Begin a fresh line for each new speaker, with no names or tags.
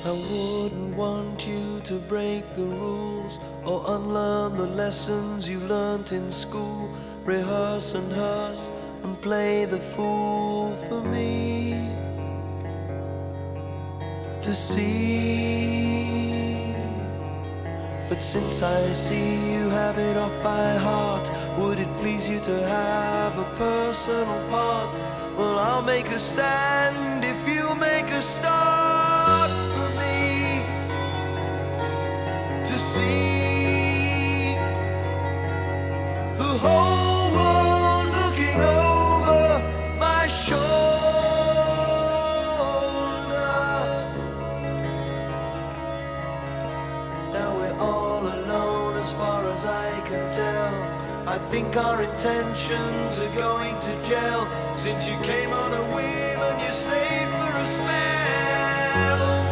I wouldn't want you to break the rules or unlearn the lessons you learnt in school. Rehearse and hearse and play the fool for me to see. But since I see you have it off by heart, would it please you to have a personal part? Well, I'll make a stand if you'll make a start for me to see the whole world looking over my shoulder. Now we're all alone as far as I can tell. I think our intentions are going to gel, since you came on a whim and you stayed for a spell.